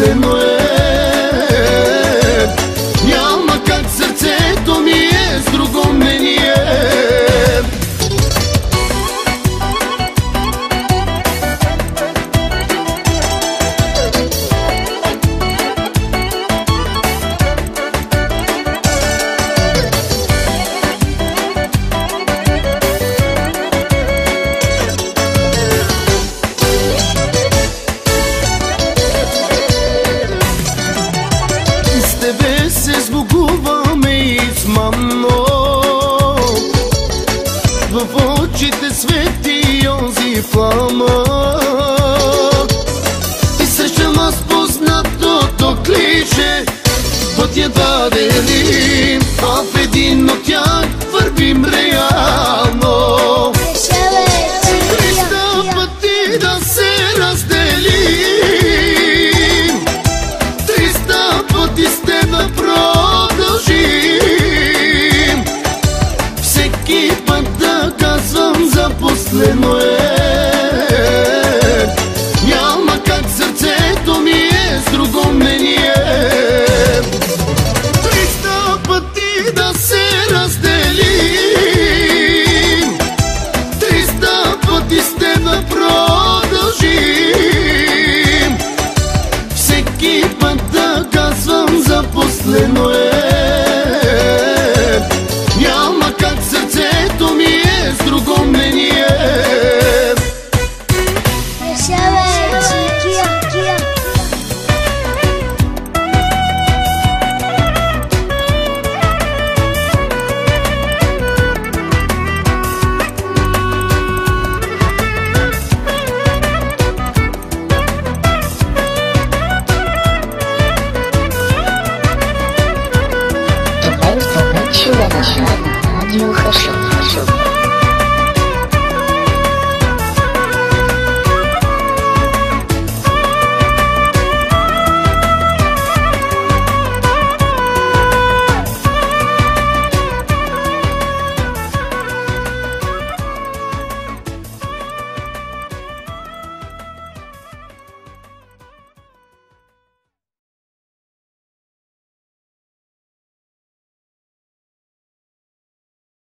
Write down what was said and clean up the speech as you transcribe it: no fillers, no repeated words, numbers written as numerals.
последно е. Няма как сърцето ми е с друго мнение. С тебе се сбогуваме измамно, в очите свети онзи пламък. И срещам аз познатото клише, пътя да делим, а в един от тях вървим реално. 300 пъти да се разделим, 300 пъти с теб да продължим, всеки път да казвам за последно е. Няма как сърцето ми е с друго мнение. 300 пъти да се разделим, 300 пъти с теб да продължим, всеки път да казвам за последно е.